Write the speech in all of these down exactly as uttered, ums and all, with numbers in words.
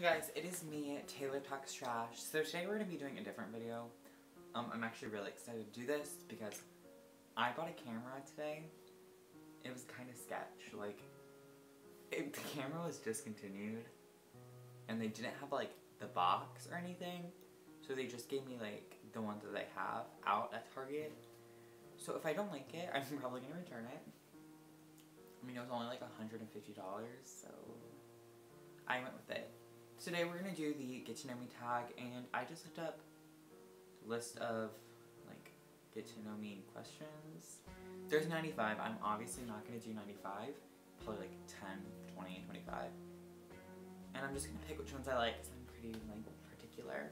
guys, it is me, Taylor Talks Trash. So today we're going to be doing a different video. Um, I'm actually really excited to do this because I bought a camera today. It was kind of sketch. Like, it, the camera was discontinued and they didn't have like the box or anything. So they just gave me like the ones that they have out at Target. So if I don't like it, I'm probably going to return it. I mean, it was only like one hundred fifty dollars, so I went with it. Today we're going to do the Get to Know Me tag, and I just looked up a list of, like, Get to Know Me questions. There's ninety-five. I'm obviously not going to do ninety-five. Probably like ten, twenty, twenty-five. And I'm just going to pick which ones I like, because I'm pretty, like, particular.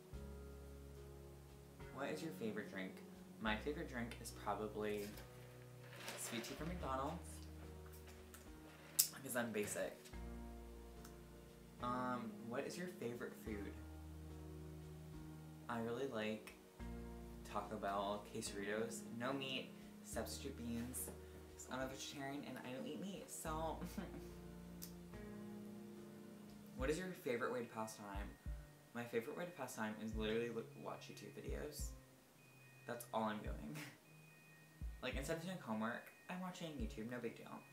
What is your favorite drink? My favorite drink is probably sweet tea from McDonald's, because I'm basic. Um, what is your favorite food? I really like Taco Bell, quesadillas, no meat, substitute beans, because I'm a vegetarian and I don't eat meat, so... What is your favorite way to pass time? My favorite way to pass time is literally look, watch YouTube videos. That's all I'm doing. Like, instead of doing homework, I'm watching YouTube, no big deal.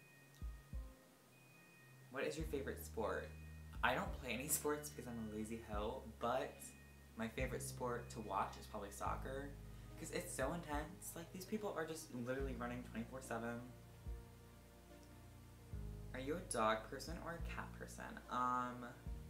What is your favorite sport? I don't play any sports because I'm a lazy hoe, but my favorite sport to watch is probably soccer, because it's so intense. Like, these people are just literally running twenty-four seven. Are you a dog person or a cat person? Um,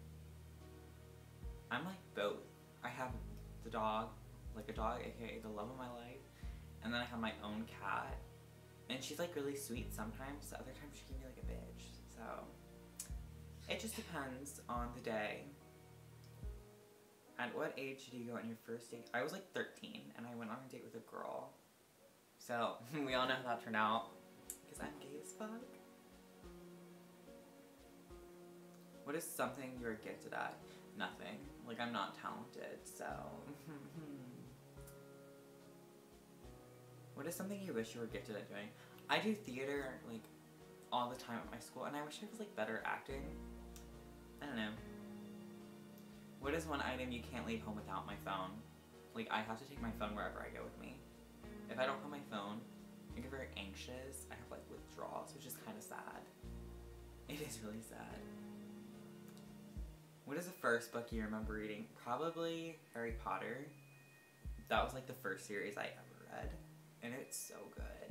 I'm like both. I have the dog, like a dog, aka the love of my life, and then I have my own cat, and she's like really sweet sometimes, other times she can be like a bitch, so... It just depends on the day. At what age did you go on your first date? I was like thirteen and I went on a date with a girl. So, we all know how that turned out. Because I'm gay as fuck. What is something you're gifted at? Nothing. Like, I'm not talented, so... What is something you wish you were gifted at doing? I do theater, like, all the time at my school, and I wish I was, like, better at acting. I don't know. What is one item you can't leave home without? My phone. Like, I have to take my phone wherever I go with me. If I don't have my phone, I get very anxious. I have, like, withdrawals, which is kind of sad. It is really sad. What is the first book you remember reading? Probably Harry Potter. That was, like, the first series I ever read, and it's so good.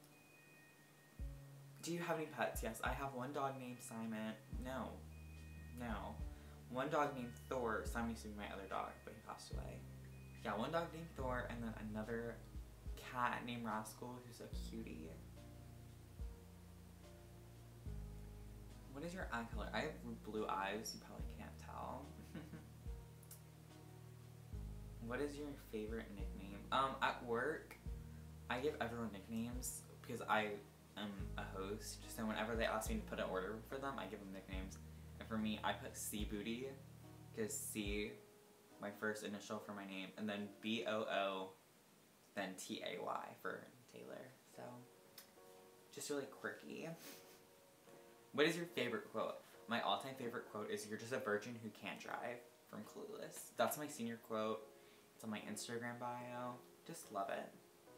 Do you have any pets? Yes, I have one dog named Simon. No. No. One dog named Thor. Simon used to be my other dog, but he passed away. Yeah, one dog named Thor, and then another cat named Rascal, who's a cutie. What is your eye color? I have blue eyes, you probably can't tell. What is your favorite nickname? Um, at work, I give everyone nicknames because I am a host, so whenever they ask me to put an order for them, I give them nicknames. And for me, I put C Booty, because C, my first initial for my name, and then B O O, then T A Y for Taylor, so just really quirky. What is your favorite quote? My all-time favorite quote is, "You're just a virgin who can't drive," from Clueless. That's my senior quote. It's on my Instagram bio. Just love it.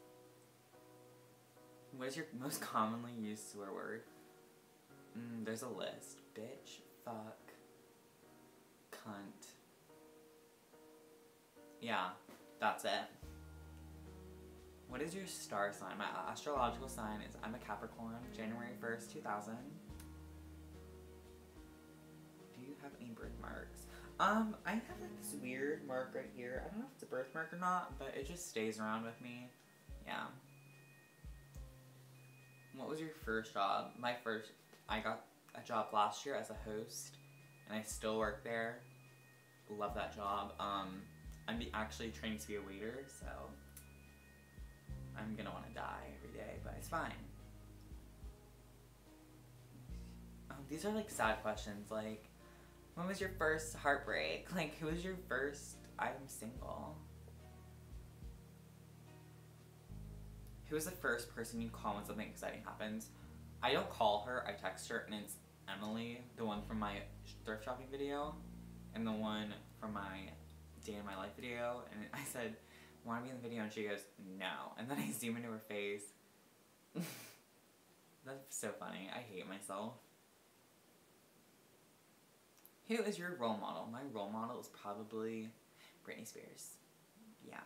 What is your most commonly used swear word? Mm, there's a list. Bitch, fuck, cunt. Yeah, that's it. What is your star sign? My astrological sign is I'm a Capricorn, January first, two thousand. Do you have any birthmarks? Um, I have like this weird mark right here. I don't know if it's a birthmark or not, but it just stays around with me. Yeah. What was your first job? My first, I got a job last year as a host, and I still work there. Love that job. Um, I'm be actually training to be a waiter, so I'm gonna want to die every day, but it's fine. Um, these are like sad questions, like, when was your first heartbreak? Like, who was your first, I'm single? Who is the first person you call when something exciting happens? I don't call her, I text her, and it's Emily, the one from my thrift shopping video. and the one from my day in my life video, and I said, want to be in the video, and she goes, no. And then I zoom into her face. That's so funny. I hate myself. Who is your role model? My role model is probably Britney Spears. Yeah.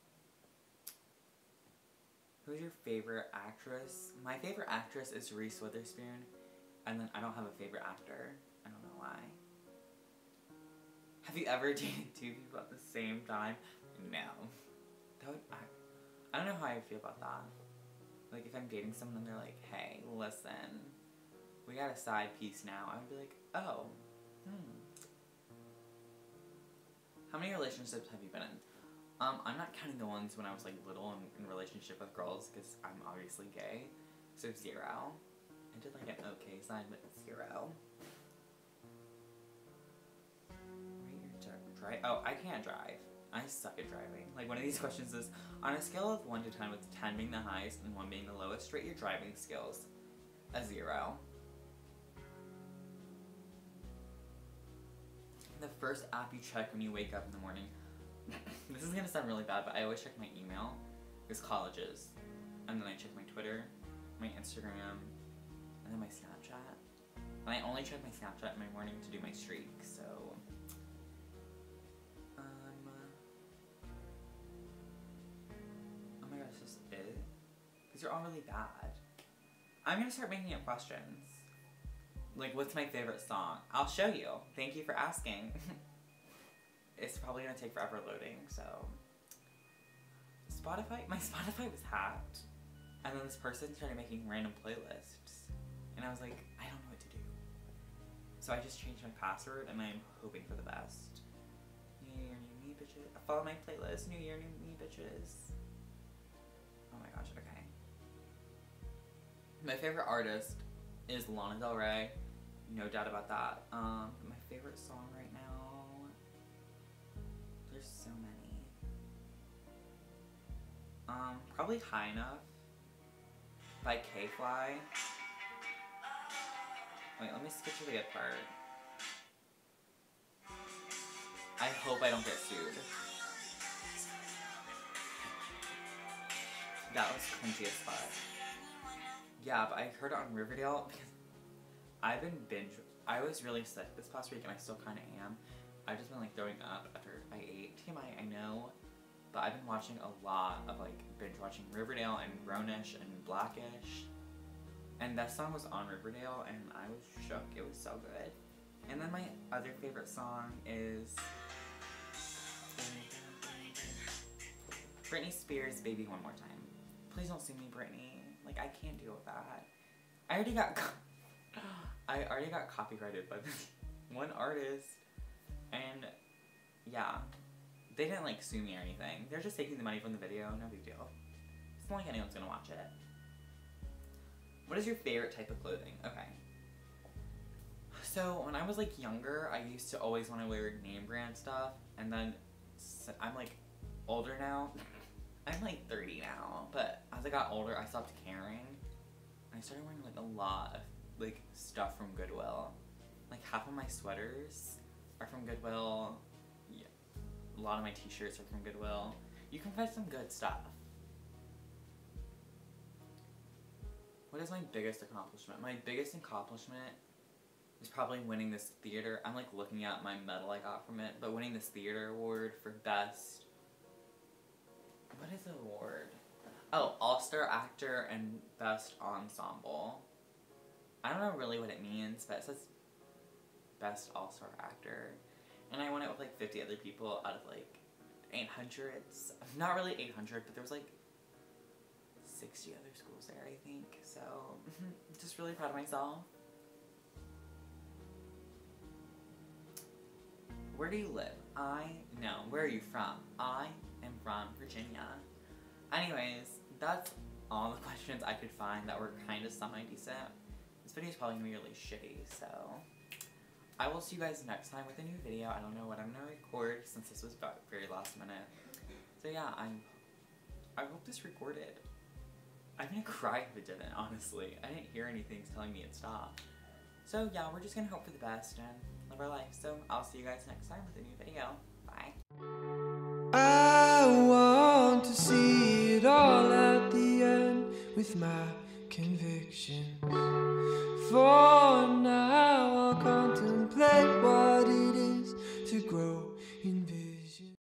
Who's your favorite actress? My favorite actress is Reese Witherspoon, and then I don't have a favorite actor. I don't know why. Have you ever dated two people at the same time? No. That would, I, I don't know how I feel about that. Like, if I'm dating someone and they're like, hey, listen, we got a side piece now, I would be like, oh, hmm. How many relationships have you been in? Um, I'm not counting the ones when I was, like, little and in relationship with girls, because I'm obviously gay, so zero. I did, like, an okay sign, but zero. Rate your drive. Oh, I can't drive. I suck at driving. Like, one of these questions is, on a scale of one to ten, with ten being the highest and one being the lowest, rate your driving skills. A zero. The first app you check when you wake up in the morning. This is gonna sound really bad, but I always check my email. It's colleges. And then I check my Twitter, my Instagram, and then my Snapchat. And I only check my Snapchat in my morning to do my streak, so... These are all really bad. I'm gonna start making up questions. Like, what's my favorite song? I'll show you. Thank you for asking. It's probably gonna take forever loading, so... Spotify? My Spotify was hacked. And then this person started making random playlists. And I was like, I don't know what to do. So I just changed my password, and I'm hoping for the best. New year, new me, bitches. Follow my playlist. New year, new me, bitches. Oh my gosh, okay. My favorite artist is Lana Del Rey, no doubt about that. Um, my favorite song right now, there's so many. Um, probably High Enough by K-Fly. Wait, let me skip to the good part. I hope I don't get sued. That was cringy as fuck. Yeah, but I heard it on Riverdale because I've been binge. I was really sick this past week, and I still kind of am. I've just been like throwing up after I ate. T M I, I know, but I've been watching a lot of like binge watching Riverdale and Grownish and Blackish, and that song was on Riverdale, and I was shook. It was so good. And then my other favorite song is Britney Spears' "Baby One More Time." Please don't sue me, Britney. Like, I can't deal with that. I already got I already got copyrighted by this one artist, and yeah, they didn't like sue me or anything. They're just taking the money from the video. No big deal. It's not like anyone's gonna watch it. What is your favorite type of clothing? Okay. So when I was like younger, I used to always want to wear name brand stuff, and then I'm like older now. I'm like thirty now, but as I got older, I stopped caring. And I started wearing like a lot of like stuff from Goodwill. Like half of my sweaters are from Goodwill. Yeah. A lot of my t-shirts are from Goodwill. You can find some good stuff. What is my biggest accomplishment? My biggest accomplishment is probably winning this theater. I'm like looking at my medal I got from it, but winning this theater award for best. What is the award? Oh, All-Star Actor and Best Ensemble. I don't know really what it means, but it says Best All-Star Actor. And I won it with like fifty other people out of like eight hundred. Not really eight hundred, but there was like sixty other schools there, I think. So, just really proud of myself. Where do you live? I, no, where are you from? I am from Virginia. Anyways, that's all the questions I could find that were kind of semi-decent. This video is probably going to be really shitty, so I will see you guys next time with a new video. I don't know what I'm going to record since this was about very last minute. So yeah, I'm, I hope this recorded. I'm going to cry if it didn't, honestly. I didn't hear anything telling me it stopped. So yeah, we're just going to hope for the best, and live our life. So I'll see you guys next time with a new video. Bye. I want to see it all at the end with my conviction. For now I'll contemplate what